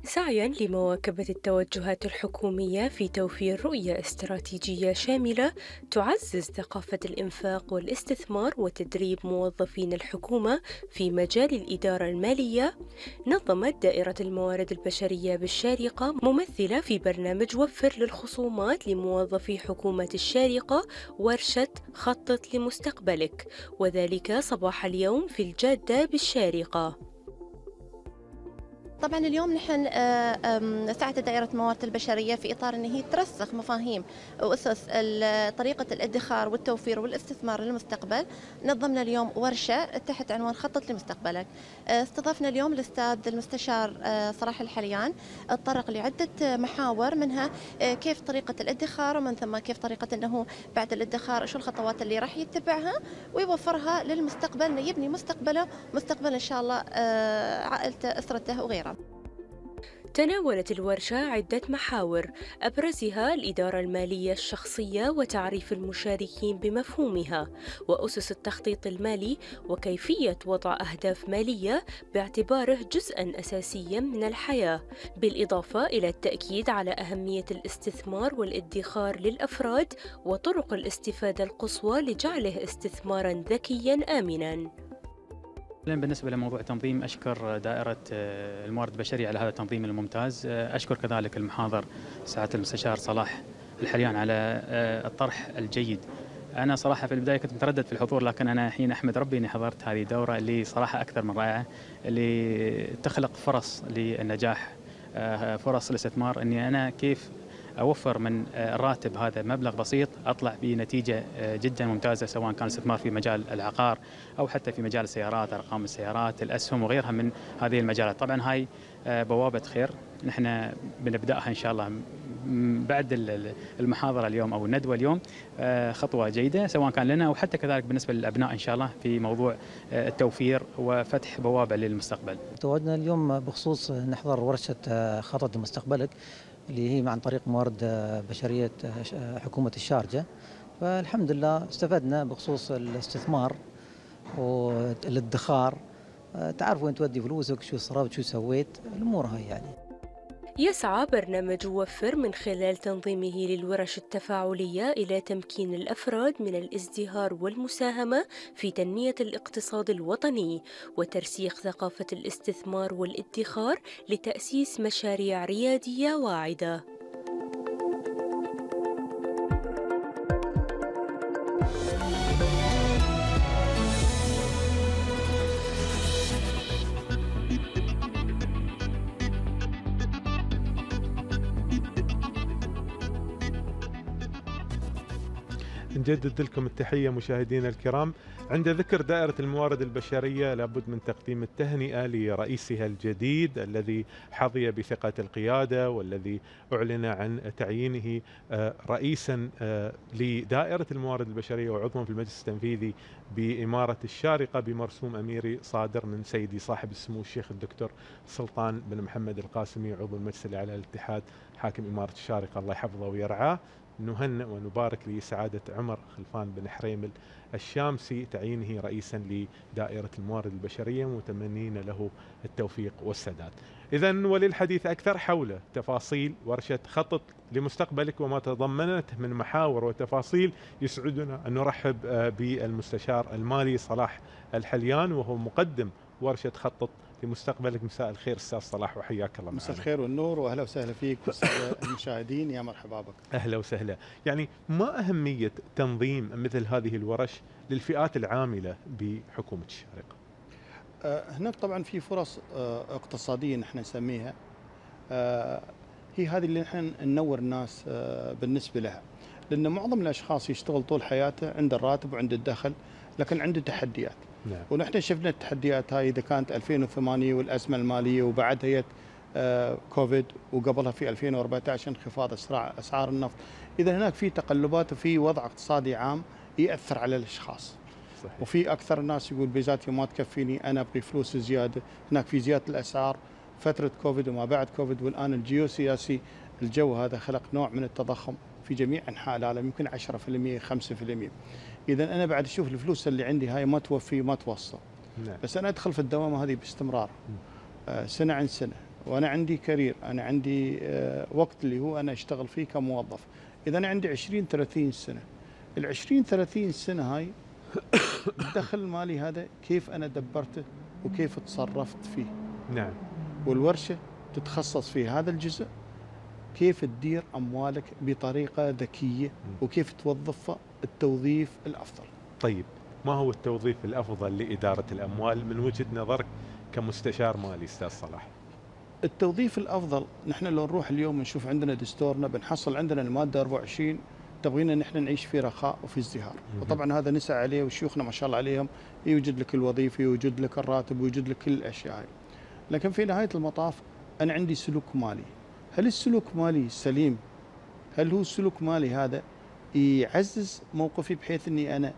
سعيا لمواكبة التوجهات الحكومية في توفير رؤية استراتيجية شاملة تعزز ثقافة الإنفاق والاستثمار وتدريب موظفين الحكومة في مجال الإدارة المالية، نظمت دائرة الموارد البشرية بالشارقة ممثلة في برنامج وفر للخصومات لموظفي حكومة الشارقة ورشة خطط لمستقبلك، وذلك صباح اليوم في الجادة بالشارقة. طبعا اليوم نحن ساعة دائرة الموارد البشرية في إطار أن هي ترسخ مفاهيم وأسس طريقة الادخار والتوفير والاستثمار للمستقبل. نظمنا اليوم ورشة تحت عنوان خطط لمستقبلك. استضفنا اليوم الأستاذ المستشار صلاح الحليان، تطرق لعدة محاور، منها كيف طريقة الادخار، ومن ثم كيف طريقة أنه بعد الادخار شو الخطوات اللي راح يتبعها ويوفرها للمستقبل، أنه يبني مستقبله مستقبل إن شاء الله عائلته أسرته وغيره. تناولت الورشة عدة محاور أبرزها الإدارة المالية الشخصية وتعريف المشاركين بمفهومها، وأسس التخطيط المالي وكيفية وضع أهداف مالية باعتباره جزءًا أساسياً من الحياة، بالإضافة إلى التأكيد على أهمية الاستثمار والادخار للأفراد وطرق الاستفادة القصوى لجعله استثماراً ذكياً آمناً. بالنسبة لموضوع التنظيم، أشكر دائرة الموارد البشرية على هذا التنظيم الممتاز. أشكر كذلك المحاضر سعادة المستشار صلاح الحليان على الطرح الجيد. أنا صراحة في البداية كنت متردد في الحضور، لكن أنا الحين أحمد ربي أني حضرت هذه الدورة اللي صراحة أكثر من رائعة، اللي تخلق فرص للنجاح، فرص الاستثمار، أني أنا كيف أوفر من الراتب هذا مبلغ بسيط أطلع بنتيجة جدا ممتازة، سواء كان استثمار في مجال العقار أو حتى في مجال السيارات، أرقام السيارات، الأسهم وغيرها من هذه المجالات. طبعا هاي بوابة خير نحن بنبدأها إن شاء الله بعد المحاضرة اليوم أو الندوة اليوم، خطوة جيدة سواء كان لنا أو حتى كذلك بالنسبة للأبناء إن شاء الله في موضوع التوفير وفتح بوابة للمستقبل. تواجدنا اليوم بخصوص نحضر ورشة خطط لمستقبلك، اللي هي عن طريق موارد بشرية حكومة الشارجة. فالحمد لله استفدنا بخصوص الاستثمار والادخار، تعرف وين تودي فلوسك، شو صرفت، شو سويت، الأمور هاي يعني. يسعى برنامج وفر من خلال تنظيمه للورش التفاعلية إلى تمكين الأفراد من الازدهار والمساهمة في تنمية الاقتصاد الوطني وترسيخ ثقافة الاستثمار والادخار لتأسيس مشاريع ريادية واعدة. نجدد لكم التحية مشاهدينا الكرام. عند ذكر دائرة الموارد البشرية لابد من تقديم التهنئة لرئيسها الجديد الذي حظي بثقة القيادة والذي أعلن عن تعيينه رئيسا لدائرة الموارد البشرية وعضوا في المجلس التنفيذي بإمارة الشارقة بمرسوم أميري صادر من سيدي صاحب السمو الشيخ الدكتور سلطان بن محمد القاسمي عضو المجلس الأعلى للاتحاد حاكم إمارة الشارقة، الله يحفظه ويرعاه. نهنئ ونبارك لسعادة عمر خلفان بن حريمل الشامسي تعيينه رئيسا لدائرة الموارد البشرية، متمنين له التوفيق والسداد. إذن وللحديث أكثر حول تفاصيل ورشة خطط لمستقبلك وما تضمنته من محاور وتفاصيل، يسعدنا أن نرحب بالمستشار المالي صلاح الحليان وهو مقدم ورشة خطط لمستقبلك. مساء الخير أستاذ صلاح وحياك الله معنا. مساء الخير والنور واهلا وسهلا فيك والساده المشاهدين، يا مرحبا بك. اهلا وسهلا. يعني ما اهميه تنظيم مثل هذه الورش للفئات العامله بحكومه الشارقه؟ هناك طبعا في فرص اقتصاديه نحن نسميها، هي هذه اللي نحن ننور الناس بالنسبه لها، لان معظم الاشخاص يشتغل طول حياته عنده الراتب وعنده الدخل، لكن عنده تحديات. نعم. ونحن شفنا التحديات هاي اذا كانت 2008 والازمه الماليه، وبعدها هي كوفيد، وقبلها في 2014 انخفاض اسعار النفط. اذا هناك في تقلبات وفي وضع اقتصادي عام ياثر على الاشخاص. صحيح. وفي اكثر الناس يقول بذاتي ما تكفيني، انا ابغي فلوس زياده. هناك في زياده الاسعار فتره كوفيد وما بعد كوفيد، والان الجيوسياسي الجو هذا خلق نوع من التضخم في جميع انحاء العالم، يمكن 10% 5%. اذا انا بعد اشوف الفلوس اللي عندي هاي ما توفي ما توصل. نعم. بس انا ادخل في الدوامه هذه باستمرار سنه عن سنه، وانا عندي كارير، انا عندي وقت اللي هو انا اشتغل فيه كموظف. اذا انا عندي 20 30 سنه، ال 20 30 سنه هاي الدخل المالي هذا كيف انا دبرته وكيف تصرفت فيه. نعم. والورشه تتخصص في هذا الجزء، كيف تدير اموالك بطريقه ذكيه وكيف توظفها التوظيف الافضل. طيب، ما هو التوظيف الافضل لاداره الاموال من وجهه نظرك كمستشار مالي استاذ صلاح؟ التوظيف الافضل، نحن لو نروح اليوم نشوف عندنا دستورنا بنحصل عندنا الماده 24 تبغينا نحن نعيش في رخاء وفي ازدهار، وطبعا هذا نسعى عليه وشيوخنا ما شاء الله عليهم، يوجد لك الوظيفه، يوجد لك الراتب، ويوجد لك كل الاشياء هاي. لكن في نهايه المطاف انا عندي سلوك مالي، هل السلوك مالي سليم؟ هل هو السلوك مالي هذا يعزز موقفي بحيث اني انا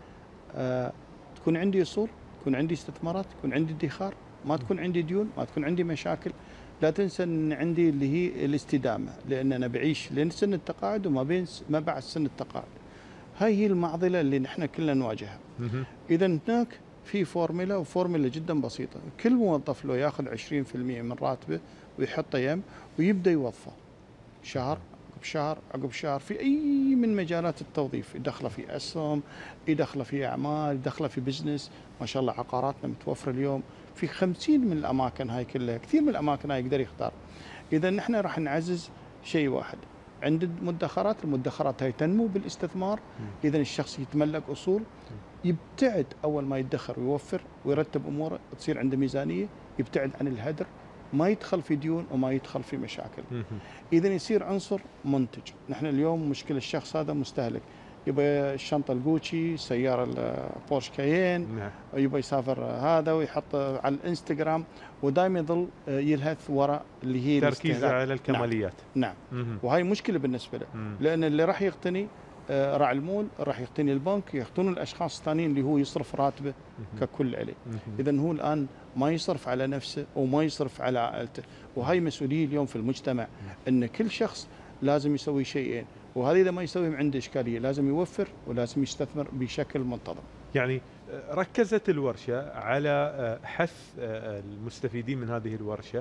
تكون عندي اصول، تكون عندي استثمارات، تكون عندي ادخار، ما تكون عندي ديون، ما تكون عندي مشاكل. لا تنسى ان عندي اللي هي الاستدامه، لان انا بعيش لين سن التقاعد وما بعد سن التقاعد. هاي هي المعضله اللي نحن كلنا نواجهها. اذا هناك في فورمولا، وفورمولا جدا بسيطه، كل موظف لو ياخذ 20% من راتبه ويحطه يم ويبدا يوظفه شهر عقب شهر عقب شهر في اي من مجالات التوظيف، يدخله في اسهم، يدخله في اعمال، يدخله في بزنس. ما شاء الله عقاراتنا متوفره اليوم في 50 من الاماكن هاي كلها، كثير من الاماكن هاي يقدر يختار. اذا نحن راح نعزز شيء واحد، عند المدخرات هاي تنمو بالاستثمار. اذا الشخص يتملك اصول، يبتعد اول ما يدخر ويوفر ويرتب اموره، تصير عنده ميزانيه، يبتعد عن الهدر، ما يدخل في ديون وما يدخل في مشاكل. اذا يصير عنصر منتج. نحن اليوم مشكله الشخص هذا مستهلك، يبغى الشنطه الجوتشي، سياره البورش كايين، يبغى يسافر هذا ويحط على الانستغرام، ودائما يظل يلهث وراء اللي هي تركيز على الكماليات. نعم. وهي مشكله بالنسبه له، لان اللي راح يقتني راعي المول، راح يقتني البنك، يقتنون الاشخاص الثانيين اللي هو يصرف راتبه ككل عليه. اذا هو الان ما يصرف على نفسه وما يصرف على عائلته، وهي مسؤوليه اليوم في المجتمع، ان كل شخص لازم يسوي شيئين، وهذا اذا ما يسويهم عنده اشكاليه، لازم يوفر ولازم يستثمر بشكل منتظم. يعني ركزت الورشه على حث المستفيدين من هذه الورشه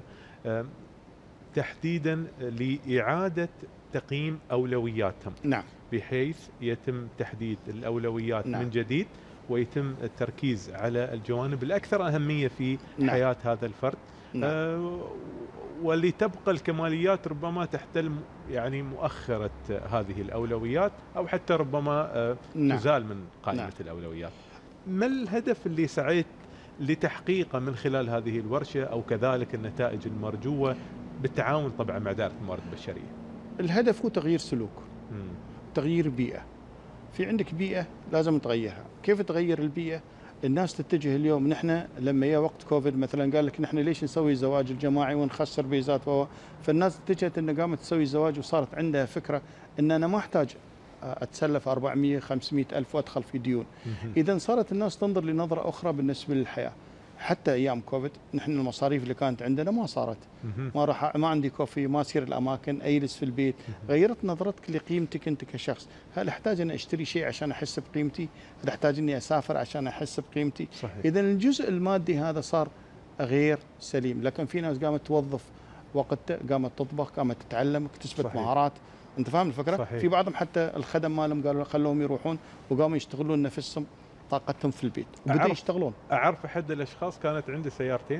تحديدا لاعاده تقييم اولوياتهم. نعم. بحيث يتم تحديد الاولويات نعم. من جديد، ويتم التركيز على الجوانب الاكثر اهميه في نعم. حياه هذا الفرد. نعم. ولتبقى الكماليات ربما تحتل يعني مؤخره هذه الاولويات، او حتى ربما نعم. تزال من قائمه نعم. الاولويات. ما الهدف اللي سعيت لتحقيقه من خلال هذه الورشه، او كذلك النتائج المرجوه بالتعاون طبعا مع دائره الموارد البشريه؟ الهدف هو تغيير سلوك، تغيير بيئه. في عندك بيئه لازم تغيرها. كيف تغير البيئه؟ الناس تتجه اليوم، نحن لما جاء وقت كوفيد مثلا قال لك نحن ليش نسوي الزواج الجماعي ونخسر فيزات فالناس اتجهت انه قامت تسوي الزواج، وصارت عندها فكره ان انا ما احتاج اتسلف 400 500 الف وادخل في ديون. اذا صارت الناس تنظر لنظره اخرى بالنسبه للحياه. حتى ايام كوفيد نحن المصاريف اللي كانت عندنا ما صارت، ما عندي كوفي، ما اصير الاماكن، اجلس في البيت. غيرت نظرتك لقيمتك انت كشخص. هل احتاج اني اشتري شيء عشان احس بقيمتي؟ هل احتاج اني اسافر عشان احس بقيمتي؟ صحيح. اذا الجزء المادي هذا صار غير سليم. لكن في ناس قامت توظف وقتها، قامت تطبخ، قامت تتعلم، اكتسبت مهارات. انت فاهم الفكره؟ صحيح. في بعضهم حتى الخدم مالهم قالوا خلوهم يروحون وقاموا يشتغلون نفسهم طاقتهم في البيت وبدأوا يشتغلون. اعرف احد الاشخاص كانت عنده سيارتين،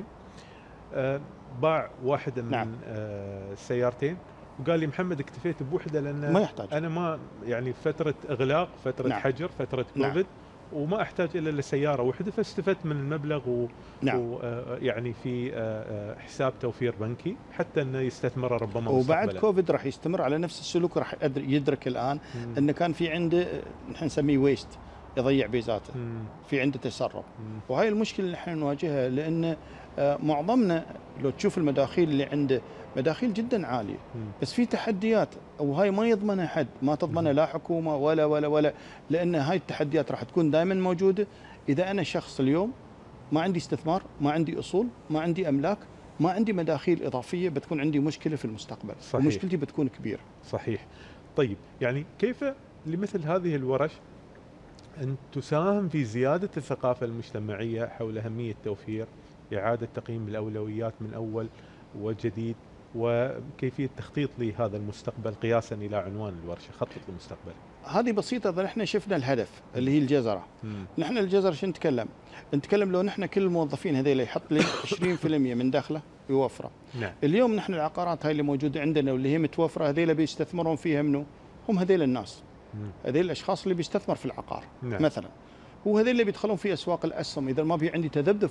باع واحده من نعم. السيارتين، وقال لي محمد اكتفيت بوحده لان ما يحتاج، انا ما يعني فتره اغلاق، فتره نعم. حجر، فتره نعم. كوفيد، وما احتاج الا لسياره واحده، فاستفدت من المبلغ نعم. ويعني في حساب توفير بنكي حتى انه يستثمر ربما وبعد مستقبلا. كوفيد راح يستمر على نفس السلوك، راح يدرك الان انه كان في عنده نحن نسميه ويست، يضيع بيزاته، في عنده تسرب. وهي المشكله اللي احنا نواجهها، لان معظمنا لو تشوف المداخيل اللي عنده مداخيل جدا عاليه، بس في تحديات، وهاي ما يضمنها حد، ما تضمنها لا حكومه ولا لان هاي التحديات راح تكون دائما موجوده. اذا انا شخص اليوم ما عندي استثمار، ما عندي اصول، ما عندي املاك، ما عندي مداخيل اضافيه، بتكون عندي مشكله في المستقبل. صحيح. ومشكلتي بتكون كبيره. صحيح. طيب يعني كيف لمثل هذه الورش أن تساهم في زيادة الثقافة المجتمعية حول أهمية توفير إعادة تقييم الأولويات من أول وجديد وكيفية تخطيط لهذا المستقبل قياسا إلى عنوان الورشة، خطط للمستقبل. هذه بسيطة، إذا نحن شفنا الهدف اللي هي الجزرة. نحن الجزرة شو نتكلم لو نحن كل الموظفين هذيلا يحط لي 20% من دخله يوفره. نعم. اليوم نحن العقارات هاي اللي موجودة عندنا واللي هي متوفرة هذيلا بيستثمرون فيها منو؟ هم هذيلا الناس. هذيلا الأشخاص اللي بيستثمر في العقار. نعم. مثلا هو هذول اللي بيدخلون في اسواق الاسهم. اذا ما في عندي تذبذب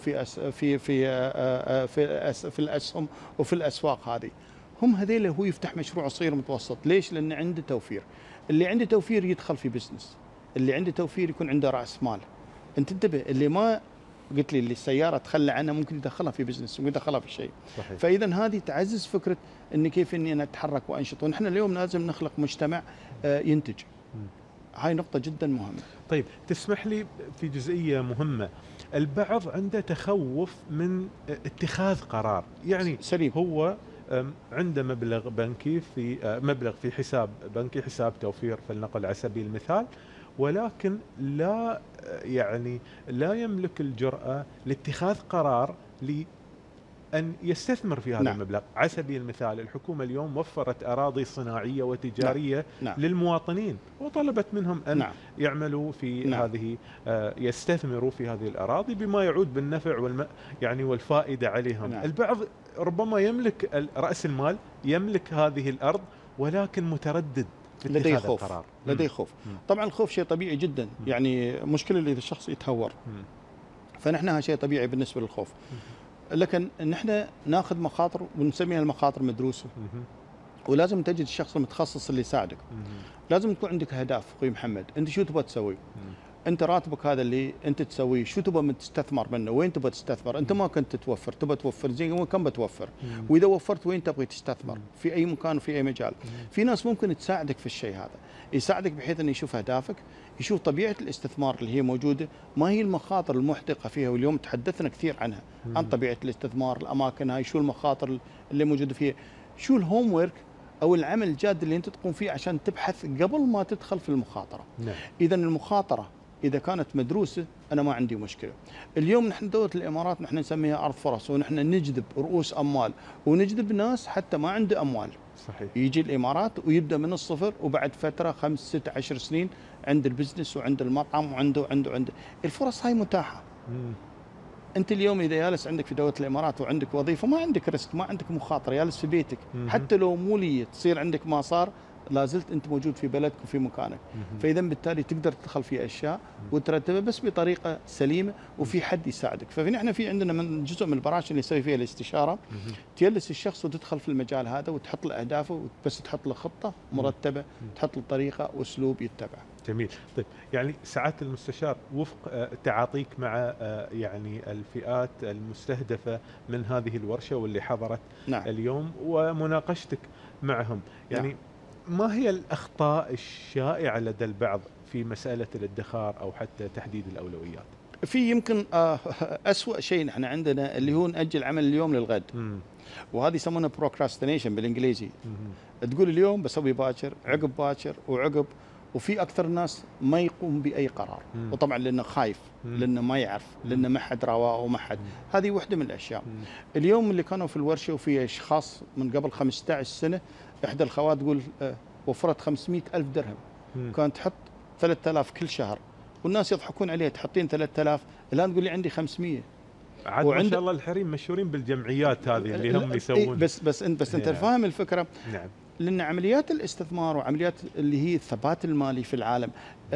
في الاسهم وفي الاسواق هذه، هم هذول هو يفتح مشروع صغير متوسط. ليش؟ لان عنده توفير. اللي عنده توفير يدخل في بزنس، اللي عنده توفير يكون عنده راس مال. انت انتبه، اللي ما قلت لي اللي السياره تخلى عنها ممكن يدخلها في بزنس، ممكن يدخلها في شيء. صحيح. فاذا هذه تعزز فكره اني كيف اني انا اتحرك وانشط. ونحن اليوم لازم نخلق مجتمع ينتج. هاي نقطة جدا مهمة. طيب تسمح لي في جزئية مهمة، البعض عنده تخوف من اتخاذ قرار، يعني سليم. هو عنده مبلغ بنكي في حساب بنكي، حساب توفير فلنقل على سبيل المثال، ولكن لا يملك الجرأة لاتخاذ قرار أن يستثمر في هذا نعم. المبلغ. على سبيل المثال الحكومة اليوم وفرت أراضي صناعية وتجارية نعم. للمواطنين، وطلبت منهم أن نعم. يعملوا في نعم. هذه يستثمروا في هذه الأراضي بما يعود بالنفع والفائدة عليهم. نعم. البعض ربما يملك رأس المال، يملك هذه الأرض، ولكن متردد في لديه اتخاذ خوف. القرار. لديه خوف. طبعا الخوف شيء طبيعي جدا، يعني مشكلة إذا الشخص يتهور. فنحن هذا شيء طبيعي بالنسبة للخوف. لكن نحن ناخذ مخاطر ونسميها المخاطر مدروسه. ولازم تجد الشخص المتخصص اللي يساعدك. لازم تكون عندك اهداف. اخوي محمد، انت شو تبغى تسوي؟ انت راتبك هذا اللي انت تسويه شو تبغى تستثمر منه؟ وين تبغى تستثمر؟ انت ما كنت توفر، تبغى توفر زين، كم بتوفر؟ واذا وفرت وين تبغى تستثمر؟ في اي مكان وفي اي مجال. في ناس ممكن تساعدك في الشيء هذا، يساعدك بحيث انه يشوف اهدافك، يشوف طبيعه الاستثمار اللي هي موجوده، ما هي المخاطر المحدقه فيها، واليوم تحدثنا كثير عنها، عن طبيعه الاستثمار، الاماكن هاي، شو المخاطر اللي موجوده فيها، شو الهوم ورك او العمل الجاد اللي انت تقوم فيه عشان تبحث قبل ما تدخل في المخاطره. نعم. اذا المخاطره إذا كانت مدروسة أنا ما عندي مشكلة. اليوم نحن دولة الإمارات نحن نسميها أرض فرص، ونحن نجذب رؤوس أموال ونجذب ناس حتى ما عنده أموال. صحيح. يجي الإمارات ويبدأ من الصفر، وبعد فترة 5 6 10 سنين عند البزنس وعند المطعم وعنده الفرص هاي متاحة. أنت اليوم إذا جالس عندك في دولة الإمارات وعندك وظيفة، ما عندك ريسك، ما عندك مخاطرة، جالس في بيتك. حتى لو مولية تصير عندك ما صار، لازلت انت موجود في بلدك وفي مكانك. فاذا بالتالي تقدر تدخل في اشياء وترتبها بس بطريقه سليمه وفي حد يساعدك. فنحن في عندنا من جزء من البرامج اللي نسوي فيها الاستشاره، تجلس الشخص وتدخل في المجال هذا وتحط له اهدافه، بس تحط له خطه مرتبه، تحط له طريقه واسلوب يتبع. جميل. طيب يعني سعاده المستشار، وفق تعاطيك مع يعني الفئات المستهدفه من هذه الورشه واللي حضرت نعم. اليوم ومناقشتك معهم، يعني نعم. ما هي الأخطاء الشائعة لدى البعض في مسألة الادخار أو حتى تحديد الأولويات؟ في يمكن أسوأ شيء نحن عندنا اللي هو نأجل عمل اليوم للغد. وهذه يسمونها procrastination بالإنجليزي. تقول اليوم بسوي باكر، عقب باكر وعقب، وفي أكثر الناس ما يقوم بأي قرار. وطبعا لأنه خايف، لأنه ما يعرف، لأنه ما حد رواه وما حد. هذه واحدة من الأشياء. اليوم اللي كانوا في الورشة وفي أشخاص من قبل 15 سنة، إحدى الخوات تقول وفرت 500,000 درهم، كانت تحط 3000 كل شهر، والناس يضحكون عليها، تحطين 3000 الآن تقول لي عندي 500. عاد ما شاء الله الحريم مشهورين بالجمعيات هذه اللي هم يسوون. بس انت فاهم الفكرة. نعم. لأن عمليات الاستثمار وعمليات اللي هي الثبات المالي في العالم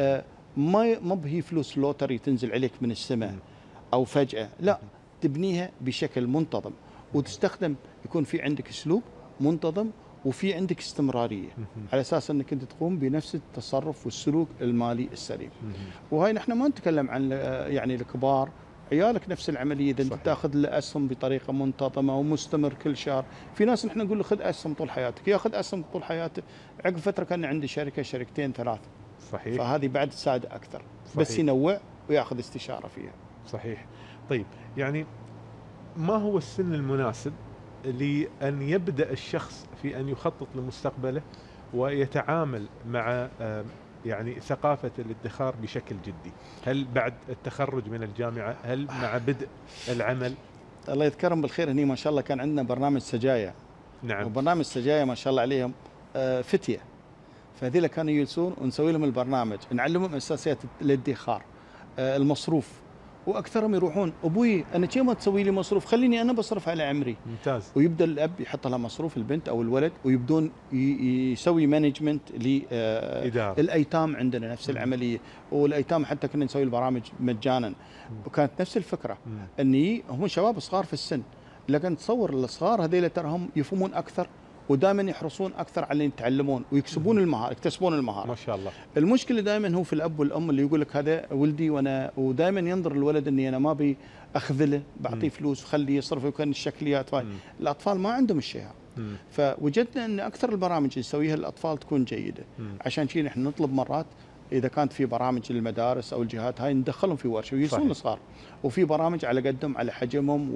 ما هي فلوس لوتري تنزل عليك من السماء أو فجأة، لا، تبنيها بشكل منتظم وتستخدم، يكون في عندك أسلوب منتظم وفي عندك استمرارية على أساس أنك أنت تقوم بنفس التصرف والسلوك المالي السليم. وهاي نحن ما نتكلم عن يعني الكبار، عيالك نفس العملية. إذا أنت تأخذ الأسهم بطريقة منتظمة ومستمر كل شهر. في ناس نحن نقول له خذ أسهم طول حياتك، ياخذ أسهم طول حياته، عقب فترة كان عندي شركة، شركتين، 3. صحيح. فهذه بعد تساعد أكثر. صحيح. بس ينوع ويأخذ استشارة فيها. صحيح. طيب يعني ما هو السن المناسب لأن يبدأ الشخص في أن يخطط لمستقبله ويتعامل مع يعني ثقافة الادخار بشكل جدي؟ هل بعد التخرج من الجامعة؟ هل مع بدء العمل؟ الله يذكرهم بالخير، هني ما شاء الله كان عندنا برنامج سجايا نعم. وبرنامج سجايا ما شاء الله عليهم فتيه، فهذول كانوا يجلسون ونسوي لهم البرنامج، نعلمهم اساسيات الادخار، المصروف، واكثرهم يروحون ابوي انا كيف ما تسوي لي مصروف، خليني انا بصرف على عمري. ممتاز. ويبدا الاب يحط لها مصروف البنت او الولد، ويبدون يسوي مانجمنت للايتام. عندنا نفس العمليه، والايتام حتى كنا نسوي البرامج مجانا، وكانت نفس الفكره اني هم شباب صغار في السن، لكن تصور الصغار هذول ترى هم يفهمون اكثر، ودائما يحرصون اكثر على ان يتعلمون ويكسبون المهاره، يكتسبون المهاره. ما شاء الله. المشكله دائما هو في الاب والام اللي يقول لك هذا ولدي، وانا ودائما ينظر الولد اني انا ما ابي اخذله، بعطيه فلوس وخليه يصرف، وكان الشكليات هاي. الاطفال ما عندهم الشيء هذا. فوجدنا ان اكثر البرامج اللي نسويها للاطفال تكون جيده. عشان شيء نحن نطلب مرات اذا كانت في برامج للمدارس او الجهات هاي ندخلهم في ورشه ويجلسون الصغار، وفي برامج على قدهم على حجمهم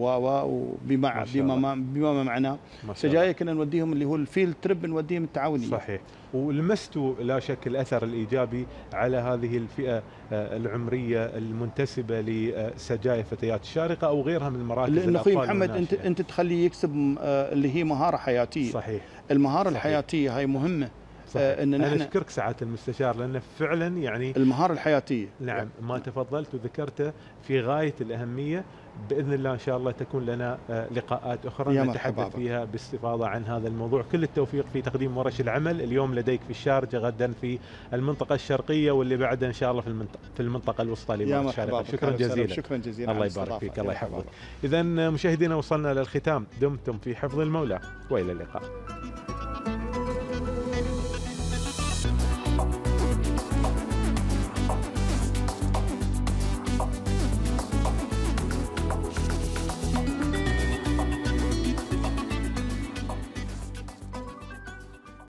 بما معناه. سجايا كنا نوديهم اللي هو الفيلد تريب، نوديهم التعاونيه. صحيح. ولمستوا لا شك الاثر الايجابي على هذه الفئه العمريه المنتسبه لسجايا فتيات الشارقه او غيرها من المراكز. لانه اخوي محمد انت تخليه يكسب اللي هي مهاره حياتيه. صحيح. المهاره الحياتيه هاي مهمه. أنا أشكرك سعادة المستشار، لأنه فعلا يعني المهارة الحياتية. نعم، ما تفضلت وذكرته في غاية الأهمية. بإذن الله إن شاء الله تكون لنا لقاءات أخرى نتحدث فيها باستفاضة عن هذا الموضوع. كل التوفيق في تقديم ورش العمل، اليوم لديك في الشارجة، غدا في المنطقة الشرقية، واللي بعدها إن شاء الله في المنطقة الوسطى لمركز الشارقة. شكرا جزيلا. شكرا جزيلا. الله يبارك فيك، الله يحفظك. إذا مشاهدينا وصلنا للختام، دمتم في حفظ المولى وإلى اللقاء.